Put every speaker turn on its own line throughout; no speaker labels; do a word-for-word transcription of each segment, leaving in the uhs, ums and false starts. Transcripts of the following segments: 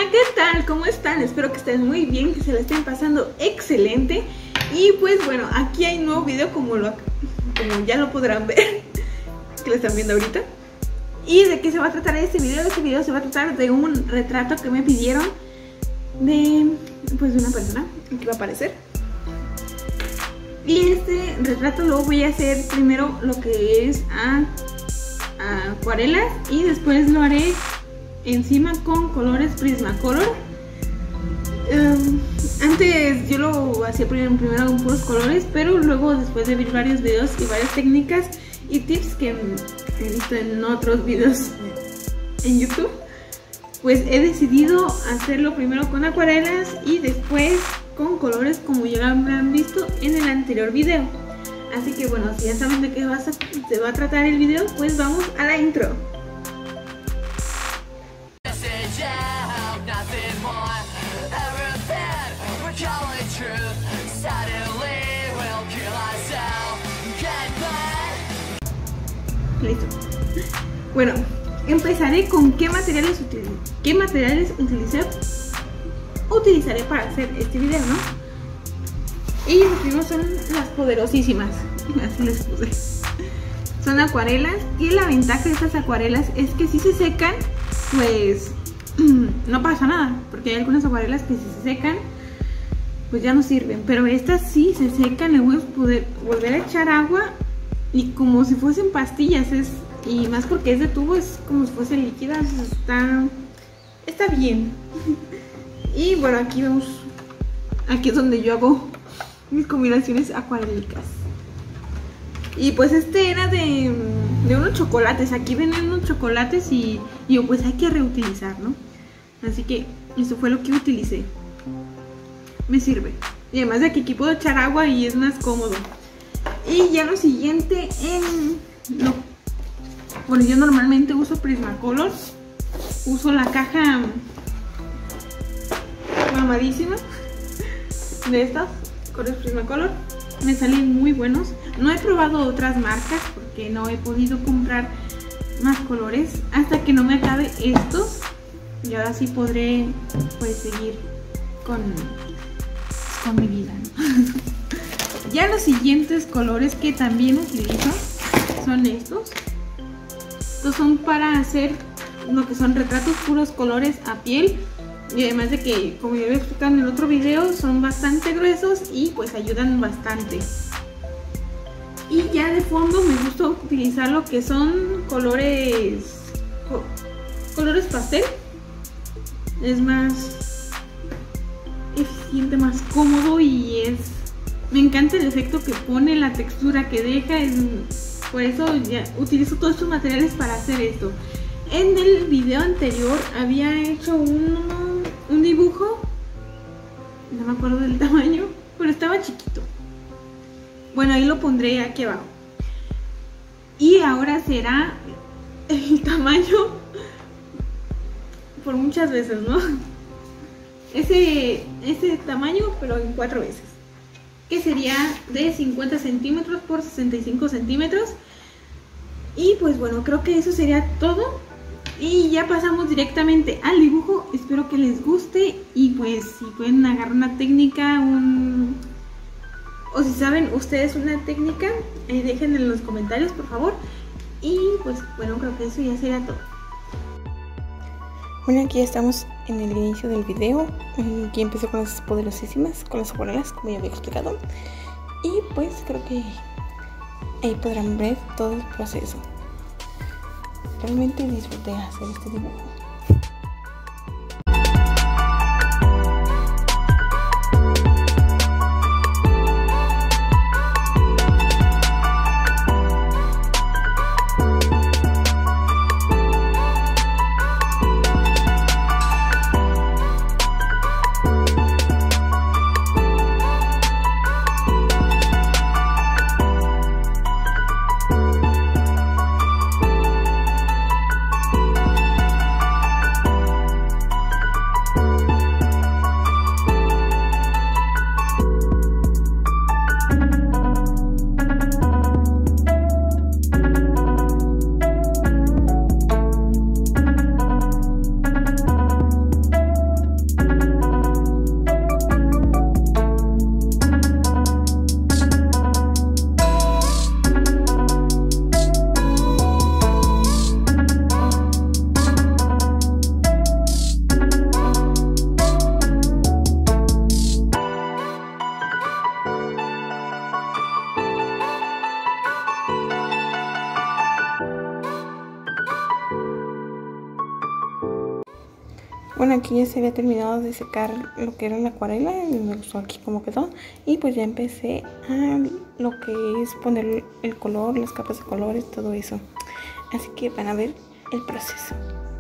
¿qué tal? ¿Cómo están? Espero que estén muy bien, que se la estén pasando excelente. Y pues bueno, aquí hay un nuevo video como, lo, como ya lo podrán ver, que lo están viendo ahorita. ¿Y de qué se va a tratar este video? Este video se va a tratar de un retrato que me pidieron de, pues, de una persona que va a aparecer. Y este retrato lo voy a hacer primero lo que es a, a acuarelas y después lo haré encima con colores Prismacolor. Um, antes yo lo hacía primero, primero con puros colores, pero luego después de ver varios videos y varias técnicas y tips que he visto en otros videos en YouTube, pues he decidido hacerlo primero con acuarelas y después con colores, como ya lo habrán visto en el anterior video. Así que bueno, si ya saben de qué va a, se va a tratar el video, pues vamos a la intro. Listo. Bueno, empezaré con qué materiales utilicé, qué materiales utilicé utilizaré para hacer este video, ¿no? Y los primeros son las poderosísimas, así les puse. Son acuarelas y la ventaja de estas acuarelas es que si se secan, pues no pasa nada, porque hay algunas acuarelas que si se secan, pues ya no sirven, pero estas sí se secan, le voy a poder volver a echar agua y como si fuesen pastillas, es, y más porque es de tubo, es como si fuese líquida, está, está bien. Y bueno, aquí vemos, aquí es donde yo hago mis combinaciones acuarélicas. Y pues este era de, de unos chocolates, aquí venden unos chocolates y, y pues hay que reutilizar, ¿no? Así que eso fue lo que utilicé. Me sirve. Y además de que aquí puedo echar agua y es más cómodo. Y ya lo siguiente en... No, bueno, yo normalmente uso Prismacolor. Uso la caja mamadísima de estas colores Prismacolor. Me salen muy buenos. No he probado otras marcas porque no he podido comprar más colores hasta que no me acabe estos. Y ahora sí podré pues seguir con, con mi vida, ¿no? Ya los siguientes colores que también utilizo son estos. Estos son para hacer lo que son retratos puros colores a piel. Y además de que, como ya lo he explicado en el otro video, son bastante gruesos y pues ayudan bastante. Y ya de fondo me gusta utilizar lo que son colores co colores pastel. Es más eficiente, más cómodo y es... Me encanta el efecto que pone, la textura que deja. Es, por eso ya utilizo todos estos materiales para hacer esto. En el video anterior había hecho un, un dibujo, no me acuerdo del tamaño, pero estaba chiquito. Bueno, ahí lo pondré aquí abajo. Y ahora será el tamaño por muchas veces, ¿no? Ese, ese tamaño, pero en cuatro veces. Que sería de cincuenta centímetros por sesenta y cinco centímetros. Y pues bueno, creo que eso sería todo. Y ya pasamos directamente al dibujo. Espero que les guste. Y pues si pueden agarrar una técnica, un... o si saben ustedes una técnica, eh, dejen en los comentarios, por favor. Y pues bueno, creo que eso ya sería todo.
Bueno, aquí ya estamos en el inicio del video. Aquí empecé con las poderosísimas, con las acuarelas, como ya había explicado. Y pues creo que ahí podrán ver todo el proceso. Realmente disfruté hacer este dibujo. Bueno, aquí ya se había terminado de secar lo que era la acuarela, y me gustó aquí cómo quedó. Y pues ya empecé a lo que es poner el color, las capas de colores, todo eso. Así que van a ver el proceso.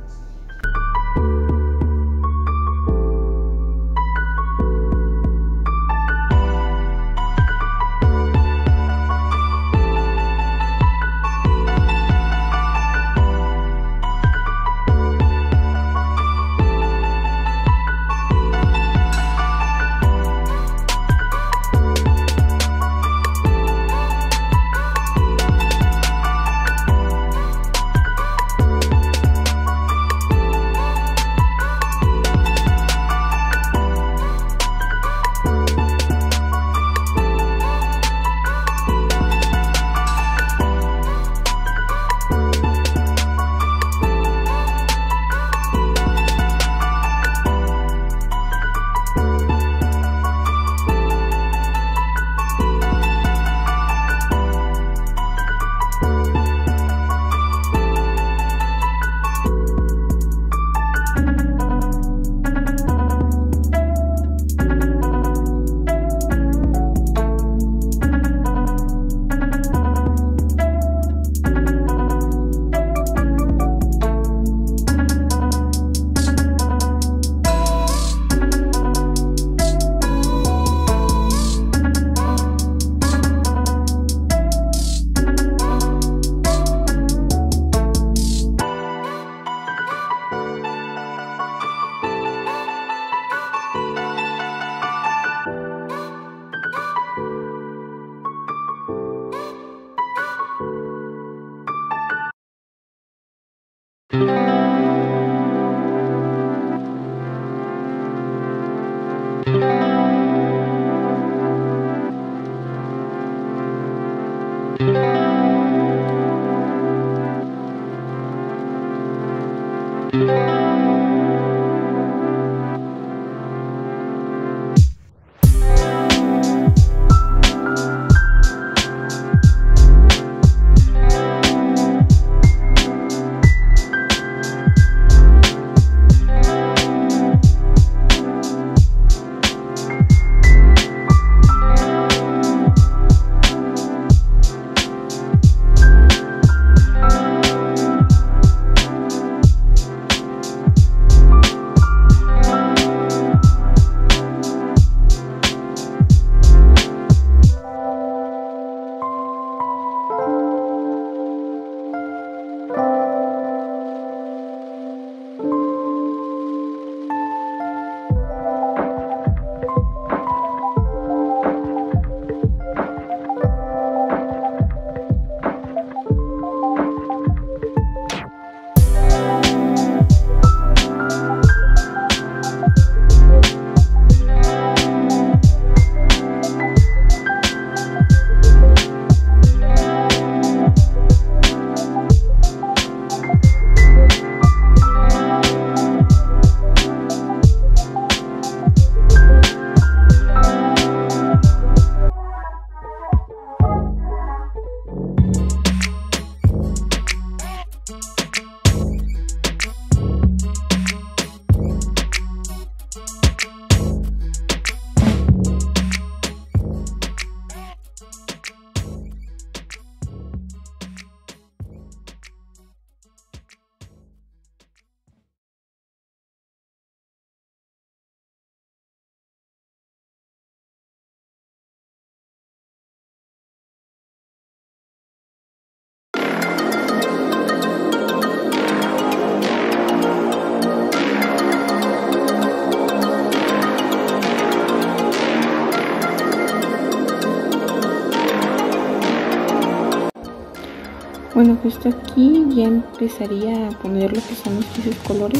Bueno, justo aquí ya empezaría a poner lo que son los gises colores,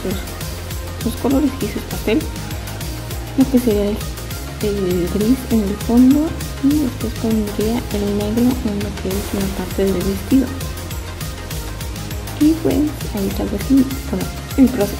los, los colores gises pastel, lo que sería el, el gris en el fondo y después pondría el negro en lo que es la parte del vestido. Y pues ahí tal vez sí, bueno, el proceso.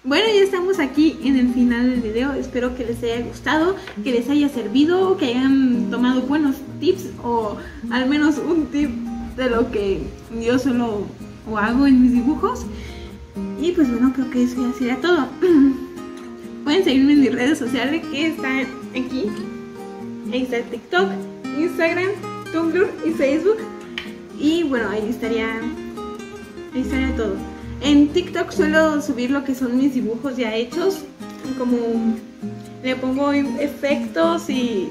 Bueno, ya estamos aquí en el final del video. Espero que les haya gustado, que les haya servido, que hayan tomado buenos tips o al menos un tip de lo que yo solo o hago en mis dibujos. Y pues bueno, creo que eso ya sería todo. Pueden seguirme en mis redes sociales que están aquí. Ahí está TikTok, Instagram, Tumblr y Facebook. Y bueno, ahí estaría, ahí estaría todo. En TikTok suelo subir lo que son mis dibujos ya hechos, como le pongo efectos y,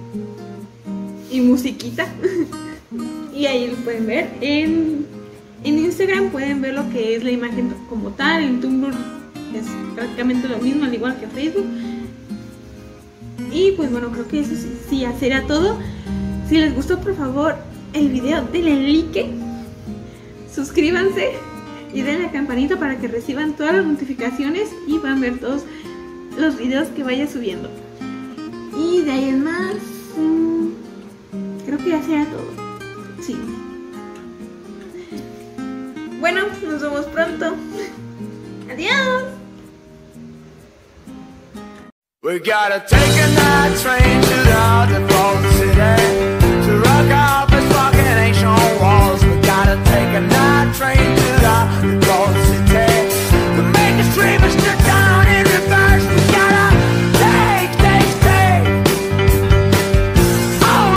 y musiquita. Y ahí lo pueden ver. En, en Instagram pueden ver lo que es la imagen como tal. En Tumblr es prácticamente lo mismo, al igual que Facebook. Y pues bueno, creo que eso sí, sí ya será todo. Si les gustó, por favor, el video, denle like, suscríbanse y denle la campanita para que reciban todas las notificaciones y van a ver todos los videos que vaya subiendo. Y de ahí en más, mmm, creo que ya será todo. Sí. Bueno, nos vemos pronto. Adiós.
We gotta take a night train to the underground city to rock out this fucking ancient walls. We gotta take a night train to the underground city.